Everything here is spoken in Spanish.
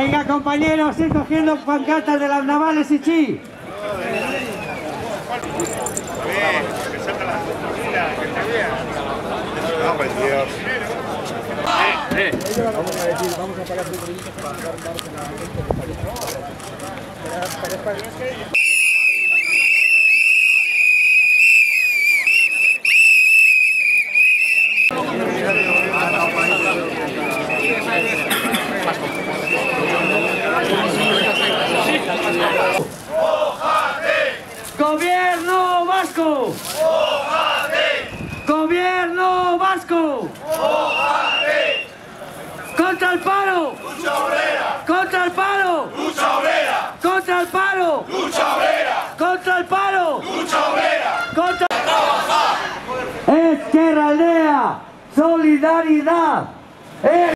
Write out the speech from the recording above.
Venga, compañeros, ir cogiendo pancartas de las navales y chi. Vamos a parar un poquito para dar margen a la gente. ¡Gobierno vasco! ¡Gobierno vasco! ¡Contra el paro! ¡Lucha obrera! ¡Contra el paro! ¡Lucha obrera! ¡Contra el paro! ¡Lucha obrera! ¡Contra el paro! ¡Lucha obrera! ¡Contra! ¡Trabajar! ¡Ezkerraldea! ¡Solidaridad!